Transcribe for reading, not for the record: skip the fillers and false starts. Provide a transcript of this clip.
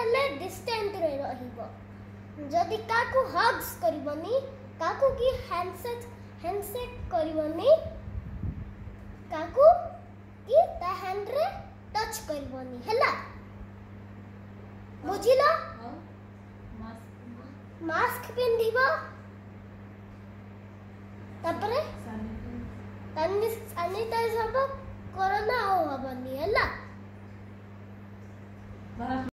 हेले डिस्टेंट रे रहिबो जदि काकू हग्स करबनी काकू की हैंडशेक करबनी काकू की ता हैंड रे टच करबनी हला बुझिलो मास्क पिंदिबो तापरे सैनिटाइज हबो कोरोना हो हबनी हला।